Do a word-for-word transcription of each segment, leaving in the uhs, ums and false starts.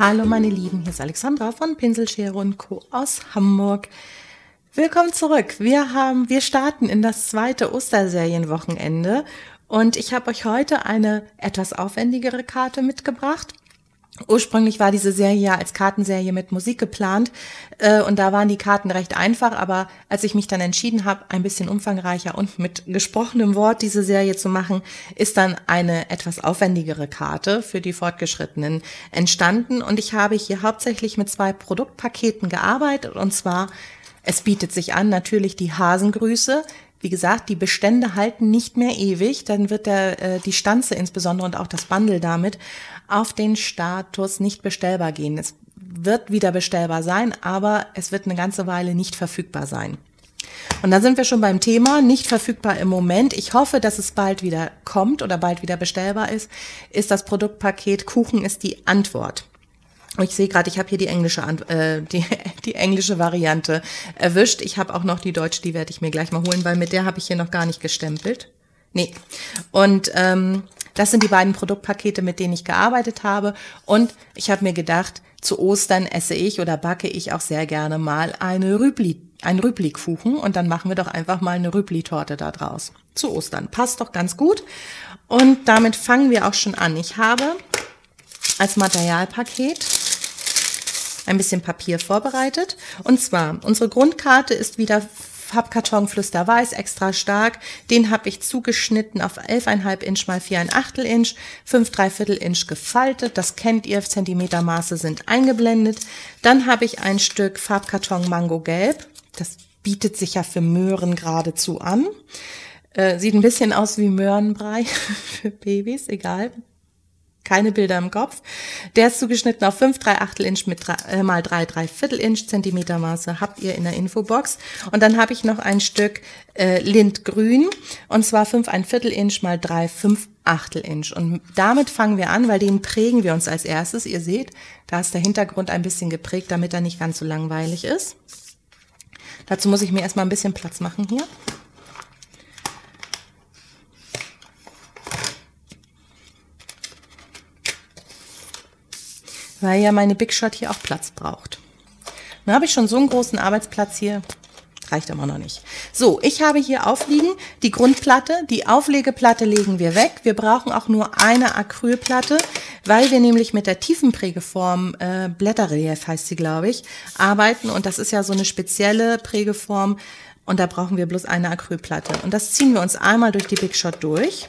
Hallo meine Lieben, hier ist Alexandra von Pinselschere und Co. aus Hamburg. Willkommen zurück. Wir haben, wir starten in das zweite Osterserienwochenende und ich habe euch heute eine etwas aufwendigere Karte mitgebracht. Ursprünglich war diese Serie ja als Kartenserie mit Musik geplant äh, und da waren die Karten recht einfach, aber als ich mich dann entschieden habe, ein bisschen umfangreicher und mit gesprochenem Wort diese Serie zu machen, ist dann eine etwas aufwendigere Karte für die Fortgeschrittenen entstanden und ich habe hier hauptsächlich mit zwei Produktpaketen gearbeitet und zwar, es bietet sich an, natürlich die Hasengrüße. Wie gesagt, die Bestände halten nicht mehr ewig, dann wird der, äh, die Stanze insbesondere und auch das Bundle damit auf den Status nicht bestellbar gehen. Es wird wieder bestellbar sein, aber es wird eine ganze Weile nicht verfügbar sein. Und da sind wir schon beim Thema, nicht verfügbar im Moment. Ich hoffe, dass es bald wieder kommt oder bald wieder bestellbar ist, ist das Produktpaket Kuchen ist die Antwort. Ich sehe gerade, ich habe hier die englische äh, die, die englische Variante erwischt. Ich habe auch noch die deutsche, die werde ich mir gleich mal holen, weil mit der habe ich hier noch gar nicht gestempelt. Nee. Und ähm, das sind die beiden Produktpakete, mit denen ich gearbeitet habe. Und ich habe mir gedacht, zu Ostern esse ich oder backe ich auch sehr gerne mal eine Rübli, ein Rübli-Kuchen. Und dann machen wir doch einfach mal eine Rübli-Torte da draus. Zu Ostern. Passt doch ganz gut. Und damit fangen wir auch schon an. Ich habe als Materialpaket ein bisschen Papier vorbereitet. Und zwar, unsere Grundkarte ist wieder Farbkarton Flüsterweiß, extra stark. Den habe ich zugeschnitten auf elf Komma fünf Inch mal vier Komma acht Inch, fünf Dreiviertel Inch gefaltet. Das kennt ihr, Zentimetermaße sind eingeblendet. Dann habe ich ein Stück Farbkarton Mango Gelb. Das bietet sich ja für Möhren geradezu an. Äh, sieht ein bisschen aus wie Möhrenbrei für Babys, egal. Keine Bilder im Kopf. Der ist zugeschnitten auf fünf Komma drei Achtel Inch mit drei, äh, mal drei Dreiviertel Inch Zentimetermaße, habt ihr in der Infobox. Und dann habe ich noch ein Stück äh, Lindgrün und zwar fünf Komma eins Inch mal drei Komma fünf Achtel Inch. Und damit fangen wir an, weil den prägen wir uns als erstes. Ihr seht, da ist der Hintergrund ein bisschen geprägt, damit er nicht ganz so langweilig ist. Dazu muss ich mir erstmal ein bisschen Platz machen hier. Weil ja meine Big Shot hier auch Platz braucht. Dann habe ich schon so einen großen Arbeitsplatz hier, reicht aber noch nicht. So, ich habe hier aufliegen die Grundplatte, die Auflegeplatte legen wir weg. Wir brauchen auch nur eine Acrylplatte, weil wir nämlich mit der Tiefenprägeform, äh, Blätterrelief heißt sie, glaube ich, arbeiten. Und das ist ja so eine spezielle Prägeform und da brauchen wir bloß eine Acrylplatte. Und das ziehen wir uns einmal durch die Big Shot durch.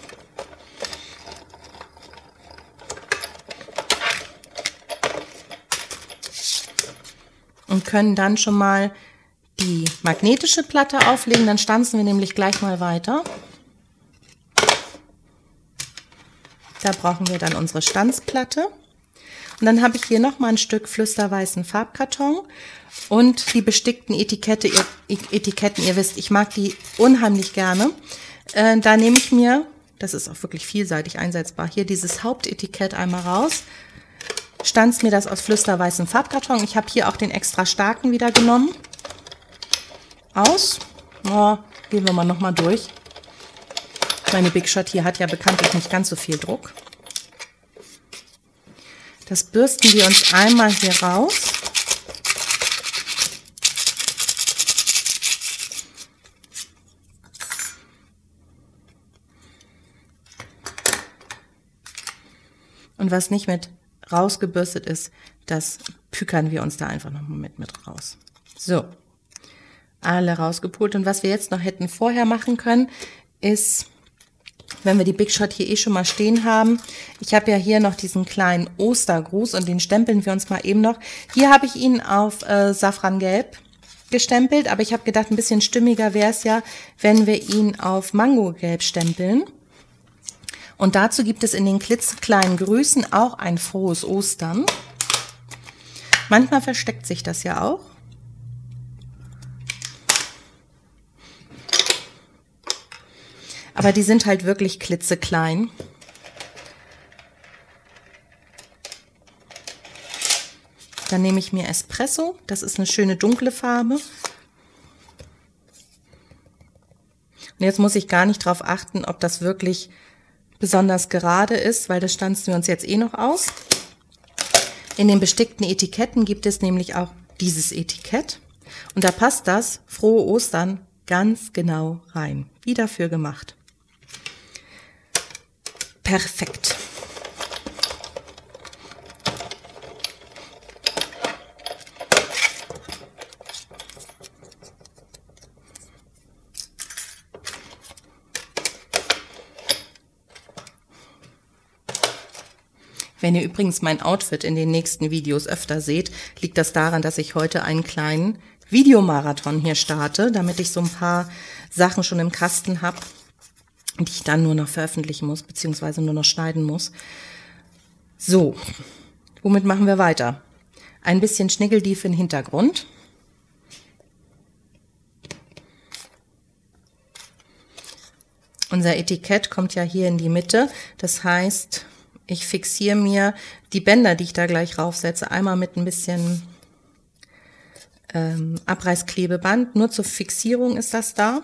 Und können dann schon mal die magnetische Platte auflegen, dann stanzen wir nämlich gleich mal weiter. Da brauchen wir dann unsere Stanzplatte. Und dann habe ich hier nochmal ein Stück flüsterweißen Farbkarton und die bestickten Etikette, ihr, Etiketten. Ihr wisst, ich mag die unheimlich gerne. Äh, da nehme ich mir, das ist auch wirklich vielseitig einsetzbar, hier dieses Hauptetikett einmal raus. Stanzt mir das aus flüsterweißem Farbkarton. Ich habe hier auch den extra starken wieder genommen. Aus. Oh, gehen wir mal nochmal durch. Meine Big Shot hier hat ja bekanntlich nicht ganz so viel Druck. Das bürsten wir uns einmal hier raus. Und was nicht mit rausgebürstet ist, das pükern wir uns da einfach nochmal mit, mit raus. So, alle rausgepult. Und was wir jetzt noch hätten vorher machen können, ist, wenn wir die Big Shot hier eh schon mal stehen haben, ich habe ja hier noch diesen kleinen Ostergruß und den stempeln wir uns mal eben noch. Hier habe ich ihn auf äh, Safrangelb gestempelt, aber ich habe gedacht, ein bisschen stimmiger wäre es ja, wenn wir ihn auf Mangogelb stempeln. Und dazu gibt es in den klitzekleinen Grüßen auch ein frohes Ostern. Manchmal versteckt sich das ja auch. Aber die sind halt wirklich klitzeklein. Dann nehme ich mir Espresso. Das ist eine schöne dunkle Farbe. Und jetzt muss ich gar nicht darauf achten, ob das wirklich besonders gerade ist, weil das stanzen wir uns jetzt eh noch aus. In den bestickten Etiketten gibt es nämlich auch dieses Etikett. Und da passt das Frohe Ostern ganz genau rein. Wie dafür gemacht. Perfekt. Wenn ihr übrigens mein Outfit in den nächsten Videos öfter seht, liegt das daran, dass ich heute einen kleinen Videomarathon hier starte, damit ich so ein paar Sachen schon im Kasten habe, die ich dann nur noch veröffentlichen muss, beziehungsweise nur noch schneiden muss. So, womit machen wir weiter? Ein bisschen Schniggeldief im Hintergrund. Unser Etikett kommt ja hier in die Mitte, das heißt, ich fixiere mir die Bänder, die ich da gleich raufsetze, einmal mit ein bisschen ähm, Abreißklebeband. Nur zur Fixierung ist das da.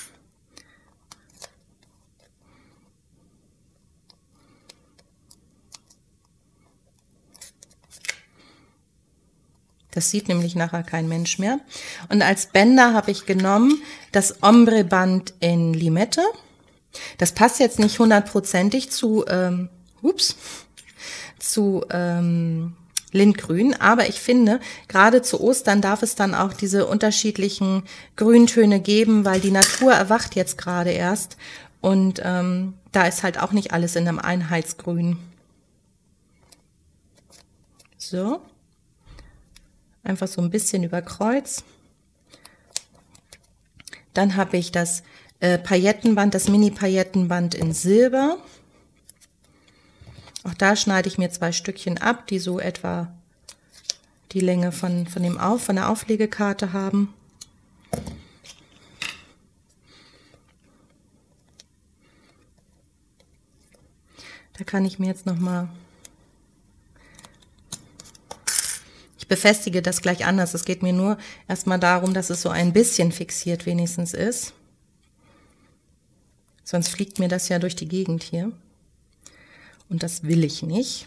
Das sieht nämlich nachher kein Mensch mehr. Und als Bänder habe ich genommen das Ombre-Band in Limette. Das passt jetzt nicht hundertprozentig zu... Ähm, Ups, zu ähm, Lindgrün, aber ich finde, gerade zu Ostern darf es dann auch diese unterschiedlichen Grüntöne geben, weil die Natur erwacht jetzt gerade erst und ähm, da ist halt auch nicht alles in einem Einheitsgrün. So, einfach so ein bisschen über Kreuz. Dann habe ich das äh, Paillettenband, das Mini-Paillettenband in Silber. Auch da schneide ich mir zwei Stückchen ab, die so etwa die Länge von, von, dem Auf, von der Auflegekarte haben. Da kann ich mir jetzt noch mal, ich befestige das gleich anders. Es geht mir nur erstmal darum, dass es so ein bisschen fixiert wenigstens ist. Sonst fliegt mir das ja durch die Gegend hier. Und das will ich nicht.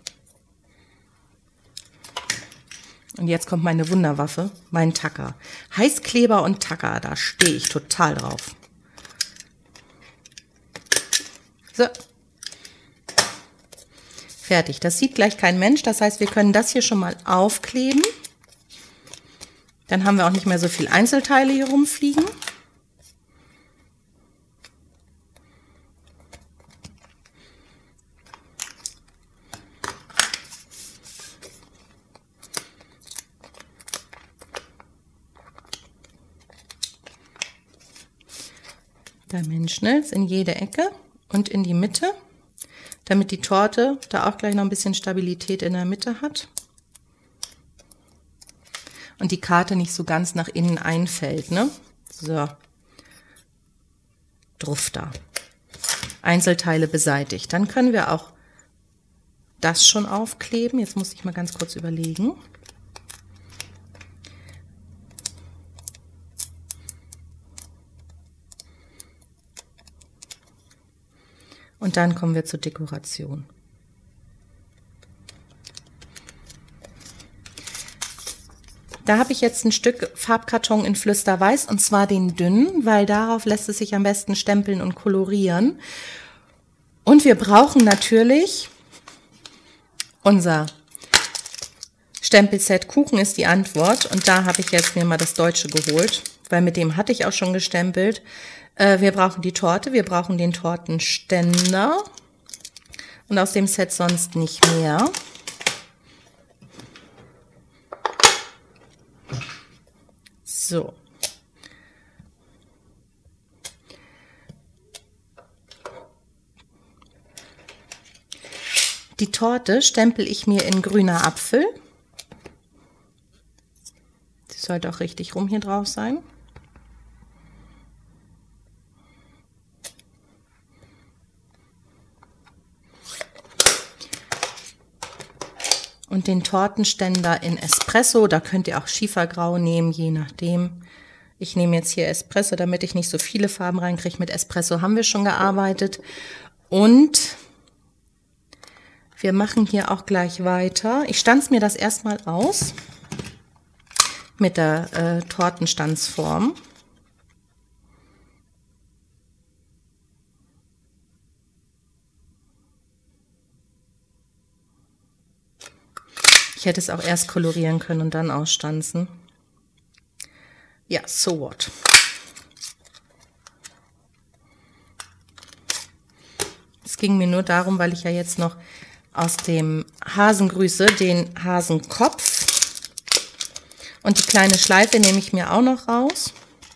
Und jetzt kommt meine Wunderwaffe, mein Tacker. Heißkleber und Tacker, da stehe ich total drauf. So. Fertig. Das sieht gleich kein Mensch. Das heißt, wir können das hier schon mal aufkleben. Dann haben wir auch nicht mehr so viel Einzelteile hier rumfliegen. Dimensionals in jede Ecke und in die Mitte, damit die Torte da auch gleich noch ein bisschen Stabilität in der Mitte hat und die Karte nicht so ganz nach innen einfällt, ne? So, druff da. Einzelteile beseitigt. Dann können wir auch das schon aufkleben. Jetzt muss ich mal ganz kurz überlegen. Und dann kommen wir zur Dekoration. Da habe ich jetzt ein Stück Farbkarton in Flüsterweiß, und zwar den dünnen, weil darauf lässt es sich am besten stempeln und kolorieren. Und wir brauchen natürlich unser Stempelset. Kuchen ist die Antwort, und da habe ich jetzt mir mal das Deutsche geholt, weil mit dem hatte ich auch schon gestempelt. Wir brauchen die Torte, wir brauchen den Tortenständer und aus dem Set sonst nicht mehr. So. Die Torte stempel ich mir in grüner Apfel. Sie sollte auch richtig rum hier drauf sein. Und den Tortenständer in Espresso, da könnt ihr auch Schiefergrau nehmen, je nachdem. Ich nehme jetzt hier Espresso, damit ich nicht so viele Farben reinkriege. Mit Espresso haben wir schon gearbeitet. Und Wir machen hier auch gleich weiter. Ich stanze mir das erstmal aus mit der äh, Tortenstanzform. Ich hätte es auch erst kolorieren können und dann ausstanzen. Ja, so what. Es ging mir nur darum, weil ich ja jetzt noch aus dem Hasengrüße den Hasenkopf und die kleine Schleife nehme ich mir auch noch raus.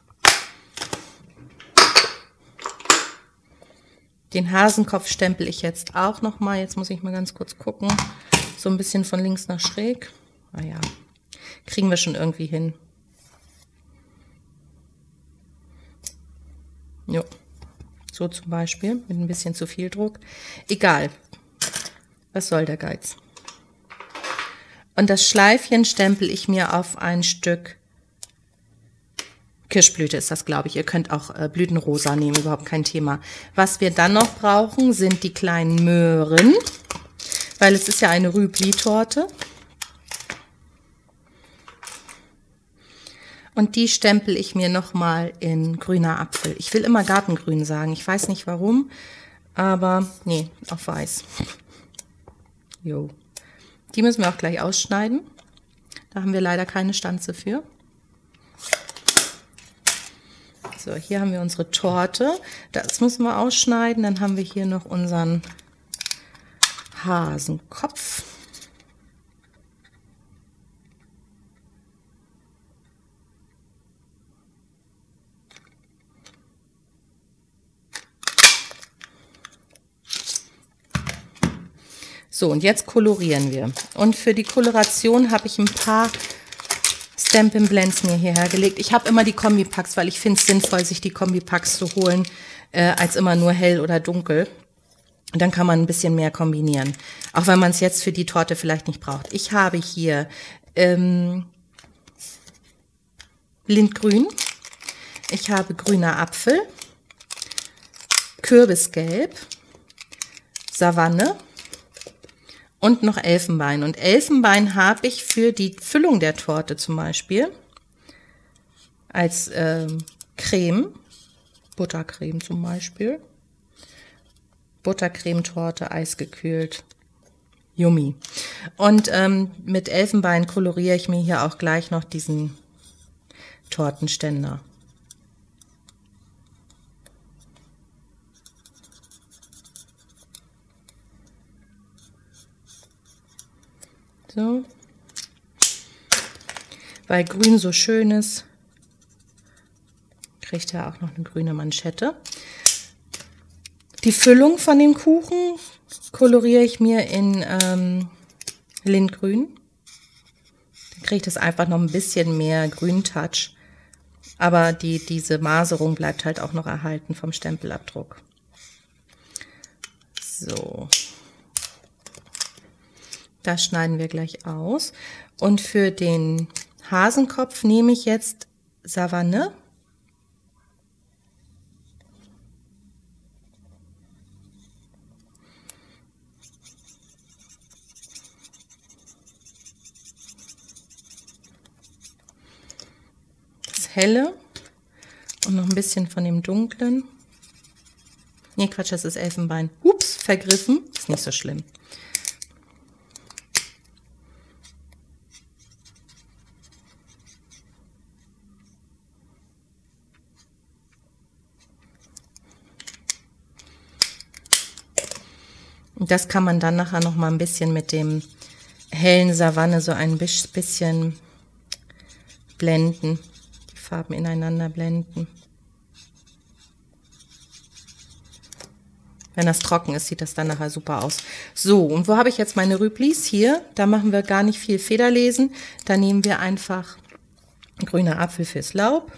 Den Hasenkopf stempel ich jetzt auch noch mal. Jetzt muss ich mal ganz kurz gucken. So ein bisschen von links nach schräg. Ah ja, kriegen wir schon irgendwie hin. Jo, so zum Beispiel mit ein bisschen zu viel Druck. Egal. Was soll der Geiz? Und das Schleifchen stempel ich mir auf ein Stück Kirschblüte ist das, glaube ich. Ihr könnt auch äh, Blütenrosa nehmen, überhaupt kein Thema. Was wir dann noch brauchen, sind die kleinen Möhren, weil es ist ja eine Rübli-Torte. Und die stempel ich mir nochmal in grüner Apfel. Ich will immer Gartengrün sagen, ich weiß nicht warum, aber nee, auf weiß. Jo. Die müssen wir auch gleich ausschneiden. Da haben wir leider keine Stanze für. So, hier haben wir unsere Torte. Das müssen wir ausschneiden. Dann haben wir hier noch unseren Hasenkopf. So, und jetzt kolorieren wir. Und für die Koloration habe ich ein paar Stampin' Blends mir hierher gelegt. Ich habe immer die Kombipacks, weil ich finde es sinnvoll, sich die Kombipacks zu holen, äh, als immer nur hell oder dunkel. Und dann kann man ein bisschen mehr kombinieren. Auch wenn man es jetzt für die Torte vielleicht nicht braucht. Ich habe hier ähm, Lindgrün. Ich habe grüner Apfel. Kürbisgelb. Savanne. Und noch Elfenbein. Und Elfenbein habe ich für die Füllung der Torte zum Beispiel als ähm, Creme, Buttercreme zum Beispiel. Buttercremetorte, eisgekühlt. Yummy. Und ähm, mit Elfenbein koloriere ich mir hier auch gleich noch diesen Tortenständer. So. Weil grün so schön ist, kriegt er auch noch eine grüne Manschette. Die Füllung von dem Kuchen koloriere ich mir in ähm, Lindgrün. Dann kriegt es einfach noch ein bisschen mehr Grüntouch. Aber die, diese Maserung bleibt halt auch noch erhalten vom Stempelabdruck. So. Das schneiden wir gleich aus. Und für den Hasenkopf nehme ich jetzt Savanne. Das helle und noch ein bisschen von dem dunklen. Nee, Quatsch, das ist Elfenbein. Ups, vergriffen. Ist nicht so schlimm. Und das kann man dann nachher noch mal ein bisschen mit dem hellen Savanne so ein bisschen blenden, die Farben ineinander blenden. Wenn das trocken ist, sieht das dann nachher super aus. So, und wo habe ich jetzt meine Rüblis? Hier, da machen wir gar nicht viel Federlesen. Da nehmen wir einfach grüner Apfel fürs Laub.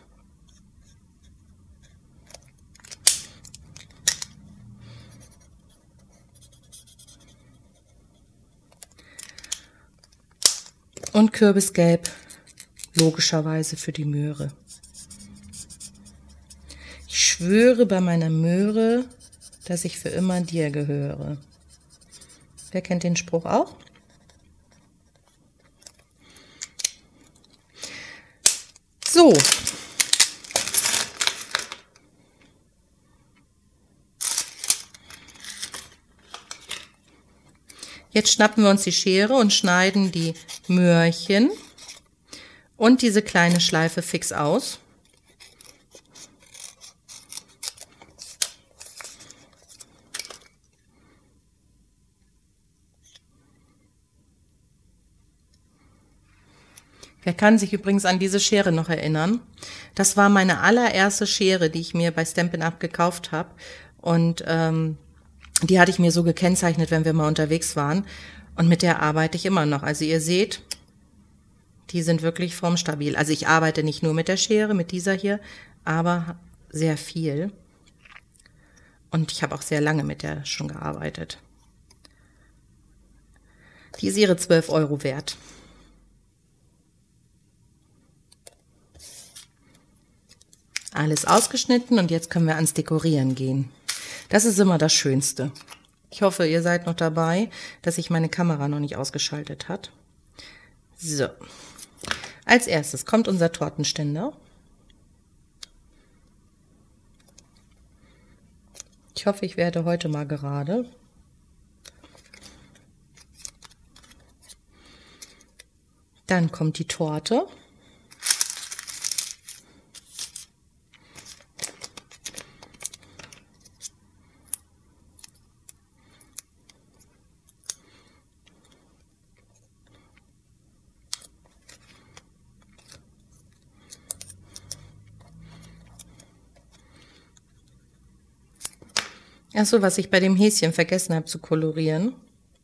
Und Kürbisgelb, logischerweise für die Möhre. Ich schwöre bei meiner Möhre, dass ich für immer dir gehöre. Wer kennt den Spruch auch? So. Jetzt schnappen wir uns die Schere und schneiden die Möhrchen und diese kleine Schleife fix aus. Wer kann sich übrigens an diese Schere noch erinnern? Das war meine allererste Schere, die ich mir bei Stampin' Up gekauft habe. Und ähm, die hatte ich mir so gekennzeichnet, wenn wir mal unterwegs waren. Und mit der arbeite ich immer noch. Also ihr seht, die sind wirklich formstabil. Also ich arbeite nicht nur mit der Schere, mit dieser hier, aber sehr viel. Und ich habe auch sehr lange mit der schon gearbeitet. Die ist ihre zwölf Euro wert. Alles ausgeschnitten und jetzt können wir ans Dekorieren gehen. Das ist immer das Schönste. Ich hoffe, ihr seid noch dabei, dass sich meine Kamera noch nicht ausgeschaltet hat. So, als erstes kommt unser Tortenständer. Ich hoffe, ich werde heute mal gerade. Dann kommt die Torte. Ach so, was ich bei dem Häschen vergessen habe zu kolorieren.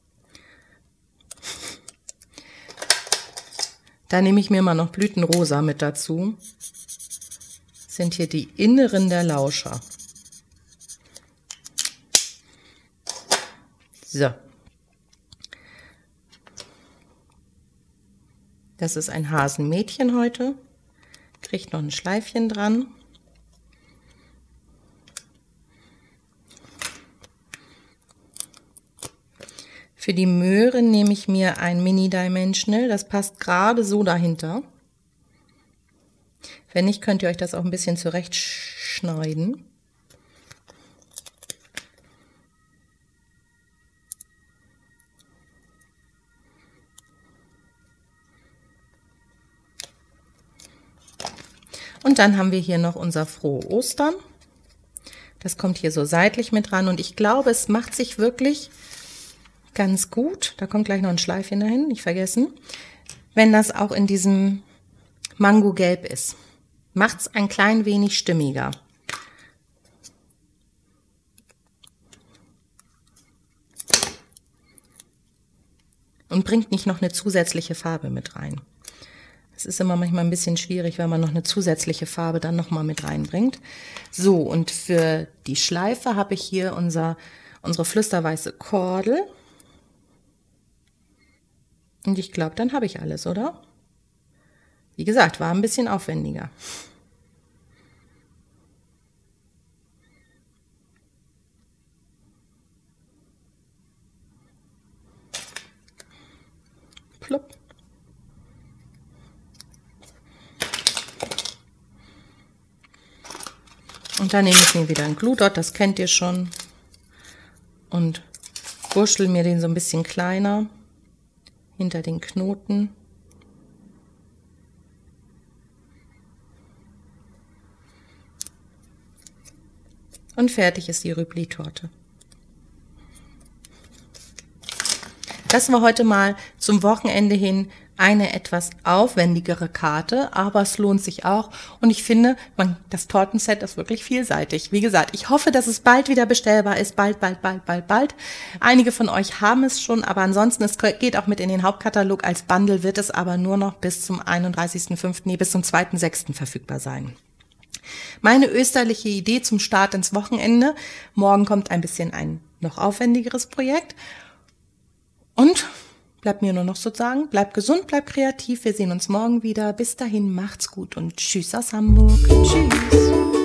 Da nehme ich mir mal noch Blütenrosa mit dazu. Das sind hier die Inneren der Lauscher. So. Das ist ein Hasenmädchen heute. Kriegt noch ein Schleifchen dran. Für die Möhre nehme ich mir ein Mini-Dimensional, das passt gerade so dahinter. Wenn nicht, könnt ihr euch das auch ein bisschen zurechtschneiden. Und dann haben wir hier noch unser Frohe Ostern. Das kommt hier so seitlich mit dran und ich glaube, es macht sich wirklich ganz gut, da kommt gleich noch ein Schleifchen dahin, nicht vergessen, wenn das auch in diesem Mangogelb ist. Macht es ein klein wenig stimmiger. Und bringt nicht noch eine zusätzliche Farbe mit rein. Es ist immer manchmal ein bisschen schwierig, wenn man noch eine zusätzliche Farbe dann nochmal mit reinbringt. So, und für die Schleife habe ich hier unser, unsere flüsterweiße Kordel. Und ich glaube, dann habe ich alles, oder? Wie gesagt, war ein bisschen aufwendiger. Plopp. Und dann nehme ich mir wieder einen Glue Dot, das kennt ihr schon. Und wurschtel mir den so ein bisschen kleiner hinter den Knoten. Und fertig ist die Rübli-Torte. Das war heute mal zum Wochenende hin eine etwas aufwendigere Karte, aber es lohnt sich auch. Und ich finde, man, das Tortenset ist wirklich vielseitig. Wie gesagt, ich hoffe, dass es bald wieder bestellbar ist. Bald, bald, bald, bald, bald. Einige von euch haben es schon, aber ansonsten, es geht auch mit in den Hauptkatalog. Als Bundle wird es aber nur noch bis zum einunddreißigsten fünften, nee, bis zum zweiten sechsten verfügbar sein. Meine österliche Idee zum Start ins Wochenende. Morgen kommt ein bisschen ein noch aufwendigeres Projekt. Und bleibt mir nur noch so sagen, bleibt gesund, bleibt kreativ. Wir sehen uns morgen wieder. Bis dahin, macht's gut und tschüss aus Hamburg. Tschüss.